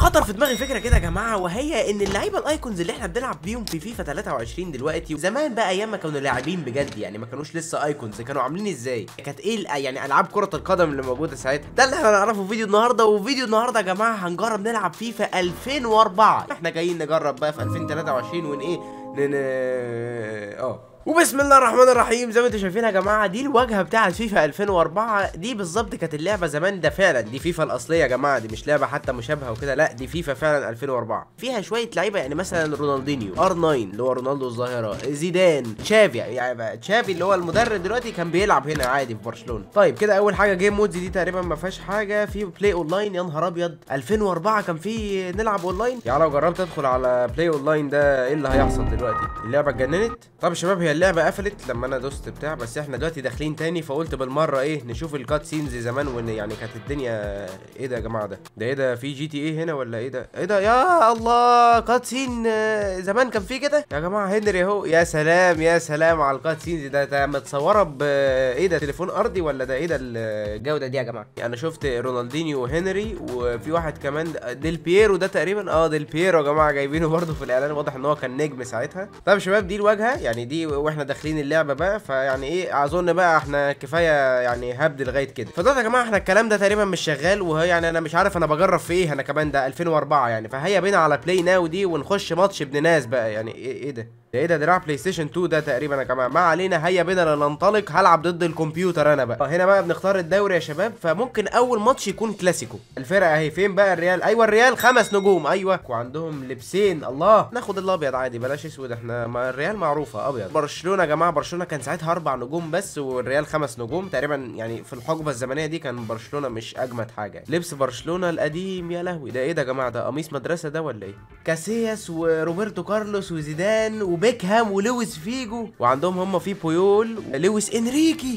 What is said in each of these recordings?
خطر في دماغي فكره كده يا جماعه، وهي ان اللعيبه الايكونز اللي احنا بنلعب بيهم في فيفا 23 دلوقتي، زمان بقى ايام ما كانوا لاعبين بجد يعني، ما كانوش لسه ايكونز، كانوا عاملين ازاي؟ كانت ايه يعني العاب كره القدم اللي موجوده ساعتها؟ ده اللي احنا هنعرفه في فيديو النهارده. وفيديو النهارده يا جماعه هنجرب نلعب فيفا 2004. احنا جايين نجرب بقى في 2023 ون ايه وبسم الله الرحمن الرحيم. زي ما انتم شايفين يا جماعه، دي الواجهه بتاعه فيفا 2004 دي بالظبط. كانت اللعبه زمان، ده فعلا دي فيفا الاصليه يا جماعه، دي مش لعبه حتى مشابهه وكده، لا دي فيفا فعلا 2004. فيها شويه لعيبه يعني مثلا رونالدينيو، ار9 اللي هو رونالدو الظاهره، زيدان، تشافي، يعني تشافي اللي هو المدرب دلوقتي كان بيلعب هنا عادي في برشلونه. طيب كده اول حاجه جيم مودز دي تقريبا ما فيهاش حاجه. في بلاي اونلاين، يا نهار ابيض 2004 كان في نلعب اونلاين. يعني لو جربت ادخل على بلاي اونلاين ده ايه اللي هيحصل دلوقتي؟ اللعبه اتجننت. طب يا شباب هي اللعبه قفلت لما انا دوست بتاع، بس احنا دلوقتي داخلين تاني، فقلت بالمره ايه نشوف الكات سينز زمان، وان يعني كانت الدنيا ايه ده يا جماعه؟ ده ايه ده؟ في جي تي ايه هنا ولا ايه ده؟ ايه ده يا الله؟ كات سين زمان كان في كده يا جماعه. هنري اهو، يا سلام يا سلام على الكات سينز ده متصوره ب ايه ده؟ تليفون ارضي ولا ده ايه ده الجوده دي يا جماعه؟ انا شفت رونالدينيو وهنري، وفي واحد كمان ديل بييرو ده تقريبا، ديل بييرو يا جماعه جايبينه برده في الاعلان، واضح ان هو كان نجم ساعتها. طب يا شباب دي الواجهه يعني دي، واحنا داخلين اللعبه بقى، فيعني ايه اظن بقى احنا كفايه يعني هبد لغايه كده. فده يا جماعه احنا الكلام ده تقريبا مش شغال، وهي يعني انا مش عارف انا بجرب في ايه انا كمان، ده 2004 يعني. فهيا بينا على بلاي ناو دي ونخش ماتش ابن ناس بقى. يعني ايه ده؟ ده ايه ده؟ دراع بلاي ستيشن 2 ده تقريبا يا جماعه. ما علينا، هيا بينا ننطلق. هلعب ضد الكمبيوتر انا بقى. هنا بقى بنختار الدوري يا شباب، فممكن اول ماتش يكون كلاسيكو. الفرقه اهي، فين بقى الريال؟ ايوه الريال 5 نجوم، ايوه، وعندهم لبسين. الله، ناخد الابيض عادي بلاش اسود، احنا ما الريال معروفه ابيض. برشلونه يا جماعه، برشلونه كان ساعتها 4 نجوم بس، والريال 5 نجوم تقريبا. يعني في الحقبه الزمنيه دي كان برشلونه مش اجمد حاجه. لبس برشلونه القديم يا لهوي، ده ايه ده يا جماعه؟ ده قميص مدرسه ده ولا ايه؟ كاسياس وروبرتو كارلوس وزيدان وبيكهام ولويس فيجو، وعندهم هم في بويول، لويس انريكي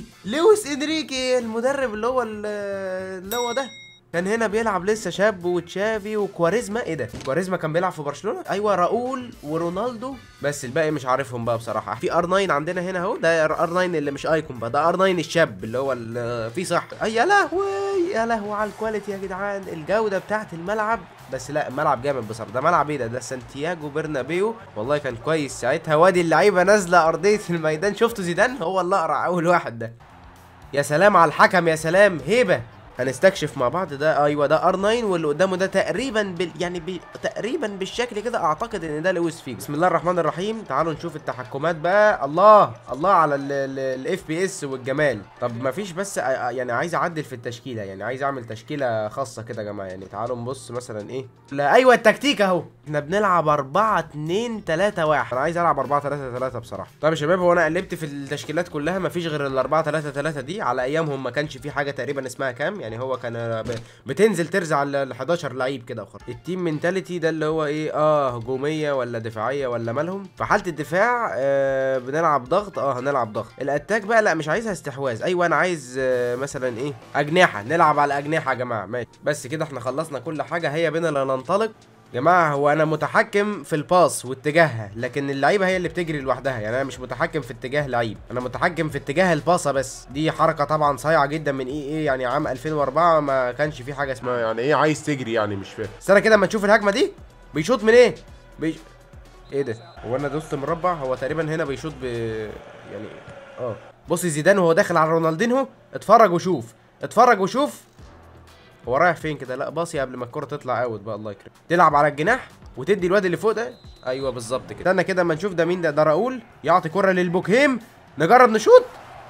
المدرب اللي هو ده كان هنا بيلعب لسه شاب، وتشافي وكواريزما. ايه ده؟ كواريزما كان بيلعب في برشلونه، ايوه، راؤول ورونالدو، بس الباقي مش عارفهم بقى بصراحه. في ار9 عندنا هنا اهو، ده ار9 اللي مش ايكون بقى، ده ار9 الشاب اللي هو فيه صح. يا لهوي يا لهوي على الكواليتي يا جدعان، الجوده بتاعت الملعب. بس لا الملعب جامد بصراحه. ده ملعب ايه ده سانتياغو برنابيو، والله كان كويس ساعتها. وادي اللعيبه نازله ارضيه الميدان. شفتوا زيدان هو اللي اقرع اول واحد ده. يا سلام على الحكم، يا سلام هيبه. هنستكشف مع بعض ده. ايوه ده ار9، واللي قدامه ده تقريبا تقريبا بالشكل كده اعتقد ان ده لويس فيجو. بسم الله الرحمن الرحيم. تعالوا نشوف التحكمات بقى. الله الله على الاف بي اس والجمال. طب ما فيش بس يعني عايز اعدل في التشكيله، يعني عايز اعمل تشكيله خاصه كده يا جماعه. يعني تعالوا نبص مثلا ايه. لا ايوه التكتيك اهو، احنا بنلعب 4 2 3 1. انا عايز العب 4 3 3 بصراحه. طب يا شباب هو انا قلبت في التشكيلات كلها، ما فيش غير ال 4 3 3 دي. على ايامهم ما كانش في حاجه تقريبا اسمها كام، يعني هو كان بتنزل ترزع ال 11 لعيب كده اخر. التيم منتاليتي ده اللي هو ايه، هجوميه ولا دفاعيه ولا مالهم؟ في حاله الدفاع بنلعب ضغط، هنلعب ضغط. الاتاك بقى لا مش عايزها استحواذ. ايوه انا عايز مثلا ايه، اجنحه. نلعب على اجنحه يا جماعه، ماشي. بس كده احنا خلصنا كل حاجه. هيا بينا ننطلق جماعه. هو انا متحكم في الباس واتجاهها، لكن اللعيبه هي اللي بتجري لوحدها. يعني انا مش متحكم في اتجاه لعيب، انا متحكم في اتجاه الباصه بس. دي حركه طبعا صايعه جدا من ايه يعني عام 2004 ما كانش في حاجه اسمها يعني ايه عايز تجري، يعني مش فاهم. استنى كده اما نشوف الهجمه دي. بيشوط من ايه؟ ايه ده؟ هو انا دوست مربع؟ هو تقريبا هنا بيشوط يعني بص زيدان وهو داخل على رونالدينهو. اتفرج وشوف، اتفرج وشوف هو رايح فين كده. لا باصي قبل ما الكره تطلع اوت بقى، الله يكرمك. تلعب على الجناح وتدي الواد اللي فوق ده. ايوه بالظبط كده. استنى كده اما نشوف ده مين. ده راؤول يعطي كره للبوكهيم. نجرب نشوط.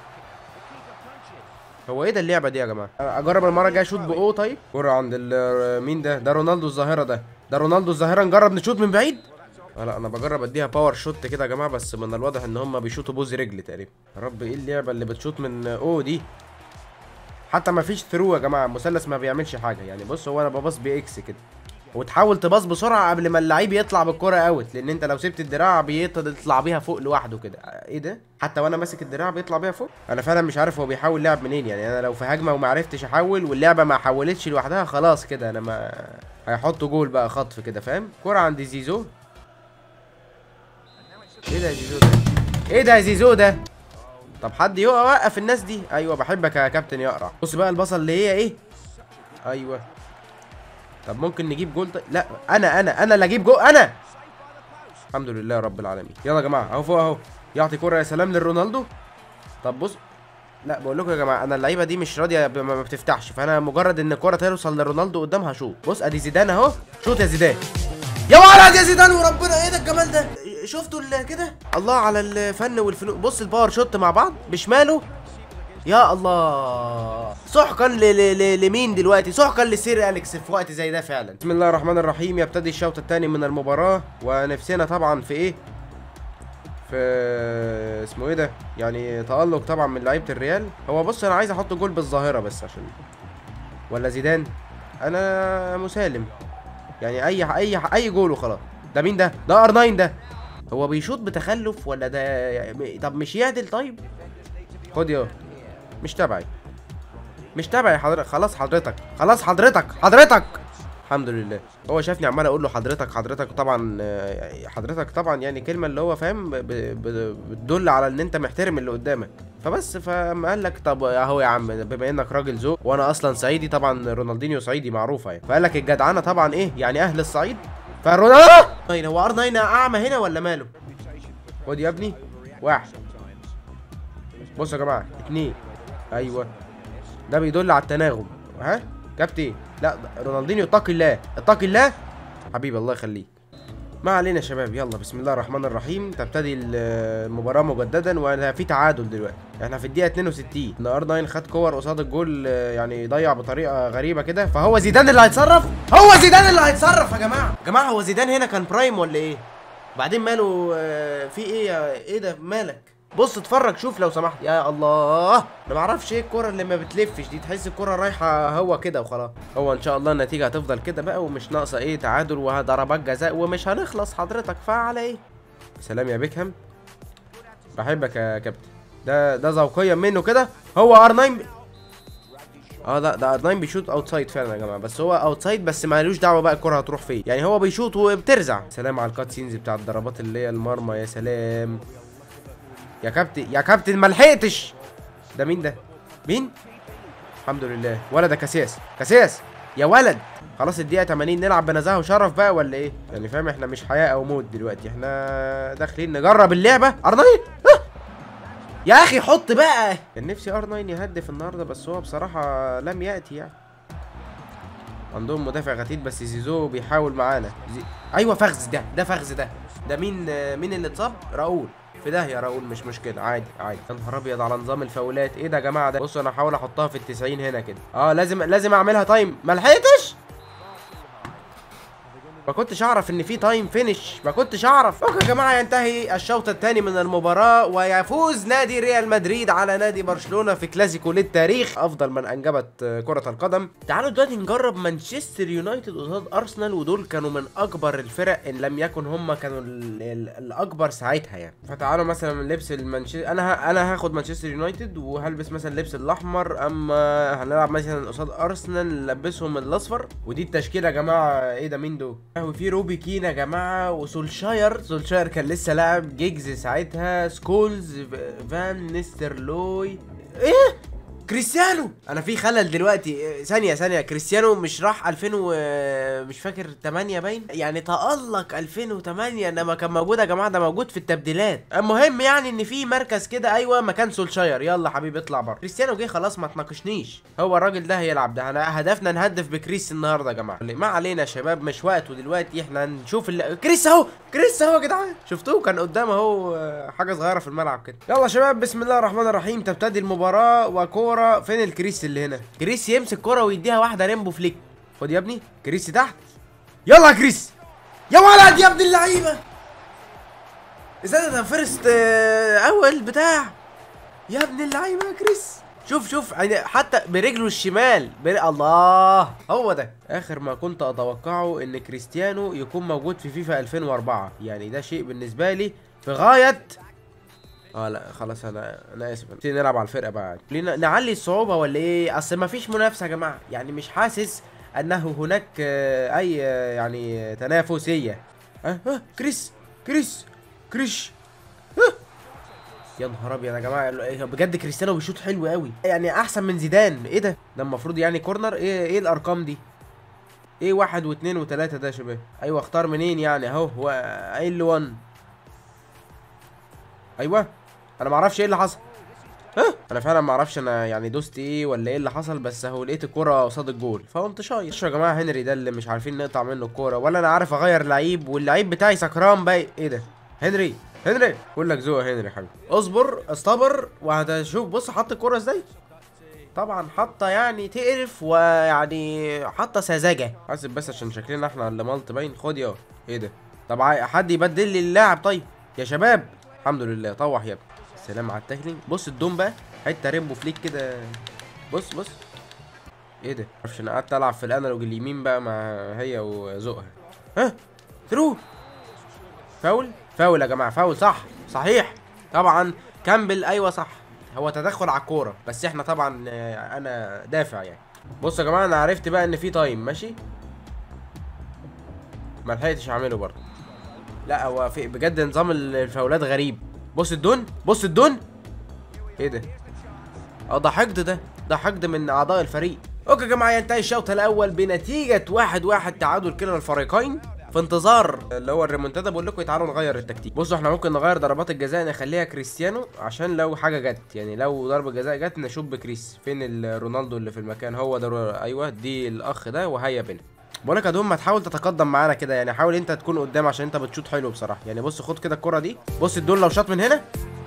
هو ايه ده اللعبه دي يا جماعه؟ اجرب المره الجايه اشوط طيب. كره عند مين ده؟ ده رونالدو الظاهره ده رونالدو الظاهره. نجرب نشوط من بعيد. لا انا بجرب اديها باور شوت كده يا جماعه، بس من الواضح ان هم بيشوطوا بوز رجل تقريبا. يا رب ايه اللعبه اللي بتشوط من دي؟ حتى ما فيش ثرو يا جماعه، المثلث ما بيعملش حاجه. يعني بص هو انا بباص باكس كده، وتحاول تباص بسرعه قبل ما اللعيب يطلع بالكره اوت، لان انت لو سبت الدراع بيطلع بيها فوق لوحده كده. ايه ده؟ حتى وانا ماسك الدراع بيطلع بيها فوق. انا فعلا مش عارف هو بيحاول لعب منين. يعني انا لو في هجمه وما عرفتش احول واللعبه ما حولتش لوحدها خلاص كده انا ما هيحطوا جول بقى خطف كده، فاهم؟ كره عند زيزو. ايه ده يا زيزو ده؟ ايه ده يا زيزو ده؟ طب حد يوقف الناس دي. ايوه بحبك يا كابتن يقرع. بص بقى البصل اللي هي ايه. ايوه طب ممكن نجيب جول لا انا اللي اجيب جول انا. الحمد لله رب العالمين. يلا يا جماعه اهو فوق اهو، يعطي كرة يا سلام لرونالدو. طب بص، لا بقول لكم يا جماعه انا اللعيبه دي مش راضيه ما بتفتحش، فانا مجرد ان الكرة توصل لرونالدو قدامها شوط. بص ادي زيدان اهو، شوط يا زيدان. يا ولد يا زيدان وربنا، ايه ده الجمال ده؟ شفتوا كده؟ الله على الفن والفنون. بص الباور شوت مع بعض بشماله، يا الله. سحقا لمين دلوقتي؟ سحقا لسير اليكس في وقت زي ده فعلا. بسم الله الرحمن الرحيم. يبتدي الشوط الثاني من المباراه، ونفسنا طبعا في ايه؟ في اسمه ايه ده؟ يعني تألق طبعا من لعيبه الريال. هو بص انا عايز احط جول بالظاهره بس عشان، ولا زيدان؟ انا مسالم يعني اي جول وخلاص. ده مين ده؟ ده ار9 ده. هو بيشوط بتخلف ولا ده يعني؟ طب مش يعدل طيب؟ خد يا، مش تبعي حضرتك. خلاص حضرتك. الحمد لله. هو شافني عمال اقول له حضرتك طبعا. حضرتك طبعا يعني كلمه اللي هو فاهم بتدل على ان انت محترم اللي قدامك. فبس فما قال لك طب اهو يا عم بما انك راجل ذوق وانا اصلا صعيدي، طبعا رونالدينيو صعيدي معروفه يعني، فقال لك الجدعنه طبعا ايه يعني اهل الصعيد. فرونالدو هو ار9 اعمى هنا ولا ماله؟ خد يا ابني. واحد. بصوا يا جماعه، اتنين. ايوه ده بيدل على التناغم. ها كابتن؟ لا رونالدينيو اتقي الله حبيبي، الله يخليك. ما علينا يا شباب، يلا بسم الله الرحمن الرحيم. تبتدي المباراه مجددا، وانا في تعادل دلوقتي، احنا في الدقيقه 62. ار9 خد كور قصاد الجول، يعني ضيع بطريقه غريبه كده. فهو زيدان اللي هيتصرف، يا جماعه. هو زيدان هنا كان برايم ولا ايه؟ بعدين ماله؟ في ايه ده مالك؟ بص اتفرج شوف لو سمحت. يا الله، انا ما اعرفش ايه الكره اللي ما بتلفش دي، تحس الكره رايحه هو كده وخلاص. هو ان شاء الله النتيجه هتفضل كده بقى، ومش ناقصه ايه تعادل وضربات جزاء ومش هنخلص حضرتك. فعلى ايه؟ سلام يا بيكهام، بحبك يا كابتن. ده ذوقيا منه كده. هو ار9 ده ار9 بيشوط اوتسايد فعلا يا جماعه، بس هو اوتسايد بس مالوش دعوه بقى الكره هتروح فين، يعني هو بيشوط وبترزع. سلام على الكات سينز بتاع الضربات اللي هي المرمى. يا سلام يا كابتن ما لحقتش. ده مين ده؟ مين؟ الحمد لله. ولا ده كاسياس يا ولد. خلاص الدقيقة 80، نلعب بنزاهة وشرف بقى ولا ايه؟ يعني فاهم احنا مش حياة او موت دلوقتي، احنا داخلين نجرب اللعبة. ار9 يا اخي حط بقى. كان نفسي ار9 يهدف النهارده، بس هو بصراحة لم يأتي يعني. عندهم مدافع غتيت بس زيزو بيحاول معانا. ايوه فخز ده فخز ده مين اللي اتصاب؟ راؤول. في ده يا راؤول مش مشكله، عادي. يا نهار ابيض على نظام الفاولات، ايه ده يا جماعه ده؟ بصوا انا هحاول احطها في ال90 هنا كده. لازم اعملها تايم. ما لحقتش، ما كنتش اعرف ان في تايم فينش، ما كنتش اعرف. اوكي يا جماعه، ينتهي الشوط الثاني من المباراه، ويفوز نادي ريال مدريد على نادي برشلونه في كلاسيكو للتاريخ، افضل من انجبت كره القدم. تعالوا دلوقتي نجرب مانشستر يونايتد قصاد ارسنال، ودول كانوا من اكبر الفرق ان لم يكن هم كانوا الاكبر ساعتها يعني. فتعالوا مثلا من لبس المانشستر، انا هاخد مانشستر يونايتد وهلبس مثلا اللبس الاحمر، اما هنلعب مثلا قصاد ارسنال نلبسهم الاصفر. ودي التشكيله يا جماعه. ايه ده مين دول؟ وفي روبي كين يا جماعه، وسولشاير كان لسه لاعب، جيجز ساعتها، سكولز، فان نيسترلوي، ايه كريستيانو. انا في خلل دلوقتي. ثانيه كريستيانو مش راح 2000 مش فاكر 8 باين يعني، تألق 2008، انما كان موجود يا جماعه، ده موجود في التبديلات. المهم يعني ان في مركز كده ايوه مكان سولشاير. يلا حبيبي اطلع بره. كريستيانو جه خلاص ما تناقشنيش، هو الراجل ده هيلعب. ده انا هدفنا نهدف بكريس النهارده يا جماعه. ما علينا يا شباب، مش وقته دلوقتي، احنا نشوف كريس اهو يا جدعان، شفتوه كان قدام اهو، حاجه صغيره في الملعب كده. يلا يا شباب بسم الله الرحمن الرحيم. تبتدي المباراه، وكوره فين الكريس اللي هنا؟ كريس يمسك كرة ويديها واحدة ريمبو فليك. خد يا ابني كريس تحت. يلا يا كريس يا ولد يا ابن اللعيبة. ازاي ده فيرست اول بتاع يا ابن اللعيبة يا كريس. شوف يعني حتى برجله الشمال الله. هو ده اخر ما كنت اتوقعه، ان كريستيانو يكون موجود في فيفا 2004. يعني ده شيء بالنسبة لي في غاية. لا خلاص انا اسف. نلعب على الفرقه بقى، نعلي الصعوبه ولا ايه؟ اصل ما فيش منافسه يا جماعه، يعني مش حاسس انه هناك اي يعني تنافسيه. كريس يا نهار ابيض يا جماعه، بجد كريستيانو بيشوط حلو قوي، يعني احسن من زيدان. ايه ده المفروض يعني كورنر. ايه الارقام دي؟ ايه 1 و2 و3 ده يا شباب؟ ايوه اختار منين يعني اهو، هو قايل لي 1. ايوه انا معرفش ايه اللي حصل. ها انا فعلا معرفش انا يعني دوست ايه ولا ايه اللي حصل، بس اهو لقيت الكوره قصاد الجول فقمت شايط. يا جماعه هنري ده اللي مش عارفين نقطع منه الكوره، ولا انا عارف اغير لعيب، واللعيب بتاعي سكران باي. ايه ده هنري؟ هنري بقول لك ذوق هنري حبيبي، اصبر استبر وهتشوف. بص حط الكوره ازاي، طبعا حاطه يعني تقرف، ويعني حاطه سذاجه. حاسب بس عشان شكلنا احنا اللي ملط باين. خد يا ايه ده؟ طب حد يبدل لي اللاعب طيب يا شباب. الحمد لله طوح يا ابني. سلام على التاكلينج. بص الدوم بقى حته ريمبو فليك كده. بص بص ايه ده؟ معرفش انا قعدت العب في الانالوج اليمين بقى مع هي وذوقها. ها ثرو فاول. فاول يا جماعه، فاول صح صحيح طبعا. كامبل ايوه صح، هو تدخل على الكوره، بس احنا طبعا انا دافع يعني. بصوا يا جماعه انا عرفت بقى ان في تايم ماشي، ما لحقتش اعمله برضه. لا هو في بجد نظام الفاولات غريب. بص الدون، بص الدون. ايه ده؟ ده حقد، ده حقد من اعضاء الفريق. اوكي يا جماعه ينتهي الشوط الاول بنتيجه 1-1 تعادل كلا الفريقين. في انتظار اللي هو الريمونتادا بقول لكم تعالوا نغير التكتيك. بصوا احنا ممكن نغير ضربات الجزاء نخليها كريستيانو، عشان لو حاجه جت يعني لو ضربه جزاء جت نشوف بكريس. فين رونالدو اللي في المكان؟ هو ده ايوه دي الاخ ده. وهيا بنا بقول لك يا دوم ما تحاول تتقدم معانا كده يعني، حاول انت تكون قدام عشان انت بتشوط حلو بصراحه يعني. بص خد كده الكره دي، بص الدول لو شاط من هنا.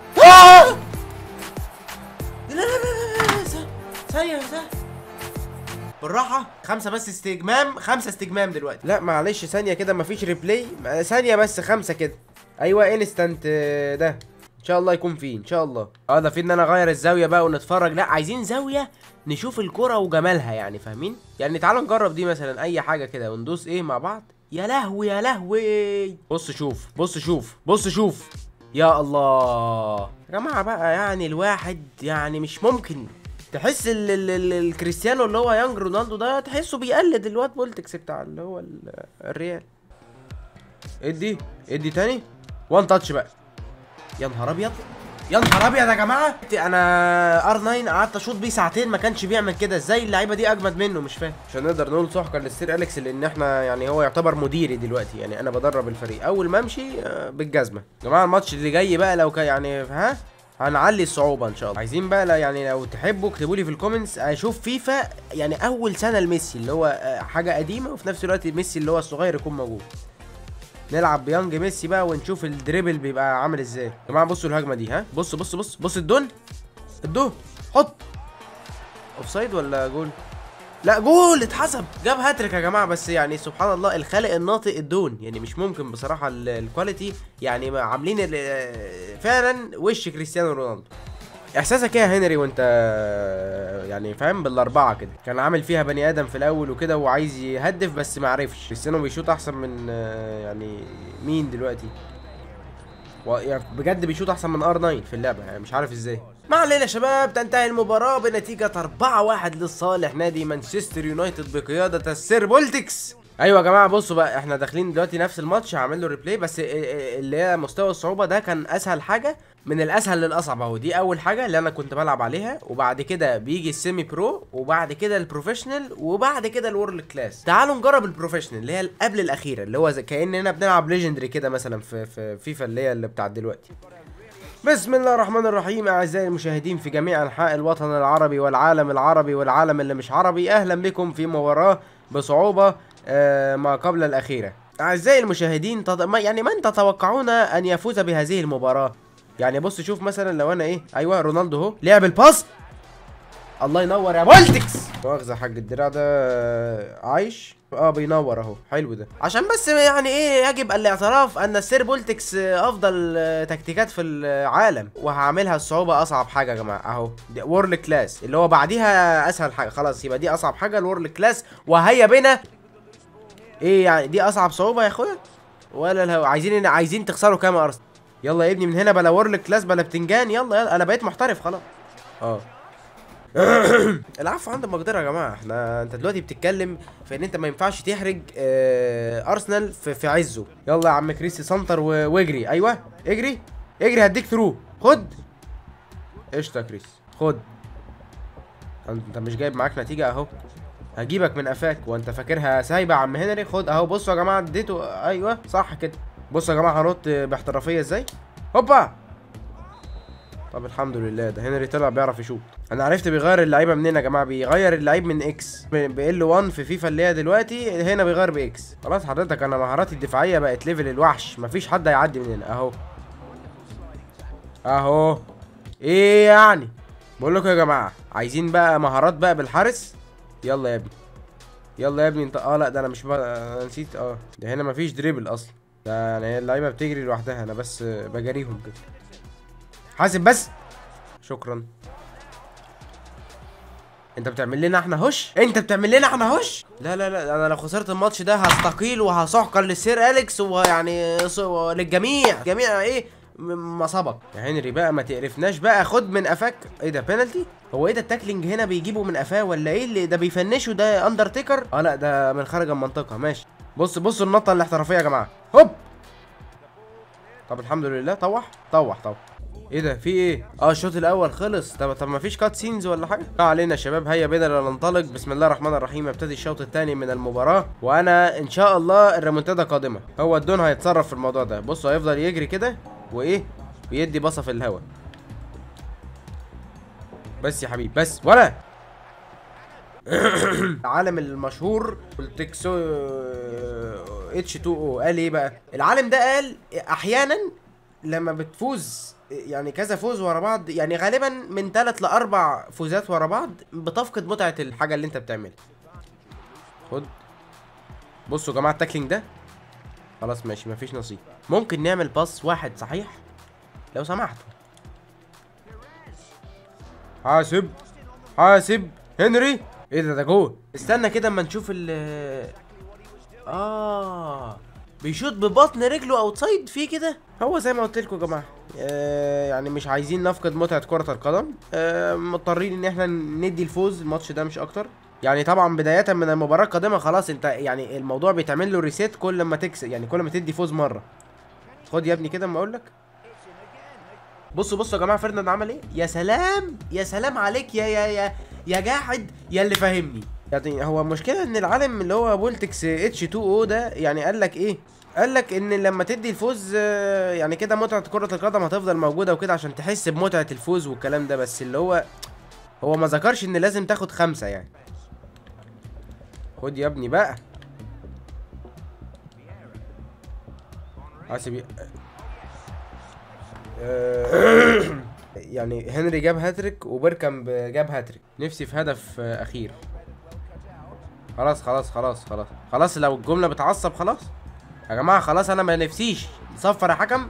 لا لا لا ثانيه بالراحه. 5 بس استجمام، 5 استجمام دلوقتي. لا معلش ثانيه كده مفيش ريبلاي، ثانيه بس 5 كده. ايوه انستنت ده ان شاء الله يكون فيه ان شاء الله. ده في ان انا اغير الزاويه بقى ونتفرج. لا عايزين زاويه نشوف الكرة وجمالها يعني، فاهمين يعني؟ تعالوا نجرب دي مثلا اي حاجه كده وندوس ايه مع بعض. يا لهوي يا لهوي. بص شوف بص شوف بص شوف يا الله يا جماعه بقى. يعني الواحد يعني مش ممكن تحس الكريستيانو اللي هو يانج رونالدو ده تحسه بيقلد الواد بولتكس بتاع اللي هو الريال. ادي تاني 1 تاتش بقى. يا نهار ابيض يا نهار ابيض يا جماعه. انا ار9 قعدت اشوط بيه ساعتين ما كانش بيعمل كده. ازاي اللعيبه دي اجمد منه مش فاهم. عشان نقدر نقول سحقا للسير اليكس، لان احنا يعني هو يعتبر مديري دلوقتي يعني، انا بدرب الفريق. اول ما امشي بالجزمه. يا جماعه الماتش اللي جاي بقى لو كان يعني هنعلي الصعوبه ان شاء الله. عايزين بقى يعني لو تحبوا اكتبوا لي في الكومنتس اشوف فيفا يعني اول سنه لميسي اللي هو حاجه قديمه، وفي نفس الوقت ميسي اللي هو الصغير يكون موجود. نلعب بيانج ميسي بقى ونشوف الدريبل بيبقى عامل ازاي. يا جماعه بصوا الهجمه دي. ها بص بص بص بص الدون حط. اوفسايد ولا جول؟ لا جول اتحسب. جاب هاتريك يا جماعه. بس يعني سبحان الله الخالق الناطق الدون يعني مش ممكن بصراحه الكواليتي يعني عاملين فعلا وش كريستيانو رونالدو. احساسك ايه يا هنري وانت يعني فاهم بالاربعه كده؟ كان عامل فيها بني ادم في الاول وكده وعايز يهدف بس ما عرفش. كريستيانو بيشوط احسن من يعني مين دلوقتي؟ يعني بجد بيشوط احسن من ار9 في اللعبه يعني مش عارف ازاي. ما علينا يا شباب، تنتهي المباراه بنتيجه 4-1 لصالح نادي مانشستر يونايتد بقياده السير بولتكس. ايوه يا جماعه بصوا بقى احنا داخلين دلوقتي نفس الماتش. هعمل له ريبلاي بس اللي هي مستوى الصعوبه ده كان اسهل حاجه من الاسهل للاصعب اهو. دي اول حاجه اللي انا كنت بلعب عليها، وبعد كده بيجي السيمي برو، وبعد كده البروفيشنال، وبعد كده الورلد كلاس. تعالوا نجرب البروفيشنال اللي هي قبل الاخيره، اللي هو كاننا بنلعب ليجندري كده مثلا في فيفا اللي هي اللي بتاعت دلوقتي. بسم الله الرحمن الرحيم. اعزائي المشاهدين في جميع انحاء الوطن العربي والعالم العربي والعالم اللي مش عربي، اهلا بكم في مباراه بصعوبه ما قبل الاخيره. اعزائي المشاهدين يعني من تتوقعون ان يفوز بهذه المباراه؟ يعني بص شوف مثلا لو انا ايه. ايوه رونالدو اهو لعب الباس. الله ينور يا بولتكس. مؤاخذه حاج الدراع ده عايش بينور اهو. حلو ده عشان بس يعني ايه يجب الاعتراف ان السير بولتكس افضل تكتيكات في العالم، وهعملها الصعوبه اصعب حاجه يا جماعه اهو. وورلد كلاس اللي هو بعديها اسهل حاجه، خلاص يبقى دي اصعب حاجه الورلد كلاس. وهيا بنا ايه يعني دي اصعب صعوبه يا اخويا؟ ولا لو عايزين تخسروا كام يا ارسنال؟ يلا يا ابني من هنا بلا وورلد كلاس بلا بتنجان. يلا انا بقيت محترف خلاص. العفو عند المقدرة يا جماعه. انت دلوقتي بتتكلم في ان انت ما ينفعش تحرج ارسنال في عزه. يلا يا عم كريستي سنتر واجري. ايوه اجري هديك ثرو. خد قشطه يا كريس خد. انت مش جايب معاك نتيجه اهو. هجيبك من قفاك وانت فاكرها سايبه يا عم هنري. خد اهو، بصوا يا جماعه اديته، ايوه صح كده. بصوا يا جماعه هنط باحترافيه ازاي. هوبا. طب الحمد لله، ده هنري طلع بيعرف يشوط. انا عرفت بيغير اللعيبه منين يا جماعه. بيغير اللعيب من اكس ال 1 في فيفا اللي هي دلوقتي، هنا بيغير باكس. خلاص حضرتك انا مهاراتي الدفاعيه بقت ليفل الوحش، مفيش حد هيعدي من هنا. اهو اهو. ايه يعني؟ بقول لكم يا جماعه، عايزين بقى مهارات بقى بالحارس. يلا يا ابني، يلا يا ابني انت. لا ده انا مش أنا نسيت. ده هنا مفيش دريبل اصلا، ده يعني اللعيبه بتجري لوحدها، انا بس بجاريهم كده. حاسب بس. شكرا. انت بتعمل لنا احنا هش، انت بتعمل لنا احنا هش. لا لا لا، انا لو خسرت الماتش ده هستقيل وهسحقا للسير اليكس، ويعني للجميع، جميع ايه ما سبق. يا هنري بقى ما تقرفناش بقى، خد من قفاك. ايه ده بينالتي؟ هو ايه ده التاكلينج هنا بيجيبه من قفاه ولا ايه اللي ده بيفنشه؟ ده اندرتيكر؟ لا ده من خارج المنطقه. ماشي. بصوا النطه الاحترافيه يا جماعه. هوب. طب الحمد لله. طوح. ايه ده في ايه؟ الشوط الاول خلص. طب ما فيش كات سينز ولا حاجه؟ علينا يا شباب، هيا بينا ننطلق. بسم الله الرحمن الرحيم. ابتدي الشوط الثاني من المباراه، وانا ان شاء الله الريمونتادا قادمه. هو الدون هيتصرف في الموضوع ده. بصوا هيفضل يجري كده وايه، ويدي بصه في الهواء. بس يا حبيبي بس ولا العالم المشهور التكسو H2O قال ايه بقى؟ العالم ده قال احيانا لما بتفوز يعني كذا فوز ورا بعض، يعني غالبا من 3 ل4 فوزات ورا بعض، بتفقد متعة الحاجة اللي انت بتعملها. خد. بصوا يا جماعة التاكلينج ده. خلاص ماشي مفيش نصيب. ممكن نعمل باص واحد صحيح لو سمحتوا. حاسب هنري. ايه ده جول. استنى كده اما نشوف ال بيشوط ببطن رجله اوتسايد فيه كده. هو زي ما قلت لكم يا جماعه، يعني مش عايزين نفقد متعه كره القدم، مضطرين ان احنا ندي الفوز الماتش ده مش اكتر. يعني طبعا بدايه من المباراه القادمه خلاص انت يعني الموضوع بيتعمل له ريسيت كل ما تكسب، يعني كل ما تدي فوز مره. خد يا ابني كده اما اقول لك. بصوا يا جماعه فيرناند عمل ايه. يا سلام يا سلام عليك يا جاحد يا اللي فاهمني. يعني هو المشكله ان العالم اللي هو بولتكس H2O ده يعني قال لك ايه، قال لك ان لما تدي الفوز يعني كده متعه كره القدم هتفضل موجوده وكده عشان تحس بمتعه الفوز والكلام ده، بس اللي هو ما ذكرش ان لازم تاخد 5 يعني. خد يا ابني بقى. حاسب يعني هنري جاب هاتريك وبيركامب جاب هاتريك. نفسي في هدف اخير. خلاص لو الجمله بتعصب خلاص يا جماعه. خلاص انا ما نفسيش. صفر يا حكم.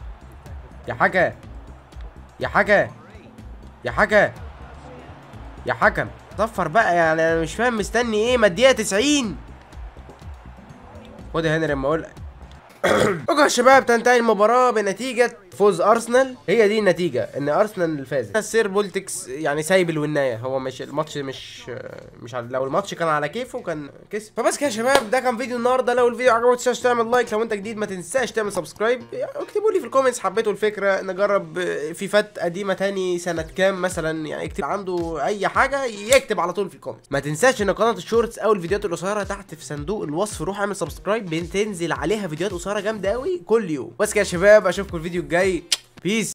يا حكم صفر بقى. يعني انا مش فاهم مستني ايه، ما الدقيقه 90. خد يا هنري اما اقول. اوكي يا شباب، تنتهي المباراة بنتيجة فوز ارسنال. هي دي النتيجة، ان ارسنال فازت. السير بولتكس يعني سايب الوناية. هو مش الماتش مش لو الماتش كان على كيفه كان كسب. فبس كده يا شباب، ده كان فيديو النهارده. لو الفيديو عجبك متنساش تعمل لايك، لو انت جديد ما تنساش تعمل سبسكرايب. اكتبوا لي في الكومنتس حبيتوا الفكرة نجرب فيفات قديمة تاني سنة كام مثلا. يعني اكتب عنده اي حاجة يكتب على طول في الكومنتس. ما تنساش ان قناة الشورتس او الفيديوهات القصيرة تحت في صندوق الوصف، روح اعمل سبسكرايب، بتنزل عليها فيديوهات قصيرة جامدة قوي كل يوم. بس كده يا شباب، اشوفكم الفيديو الجاي. بيس.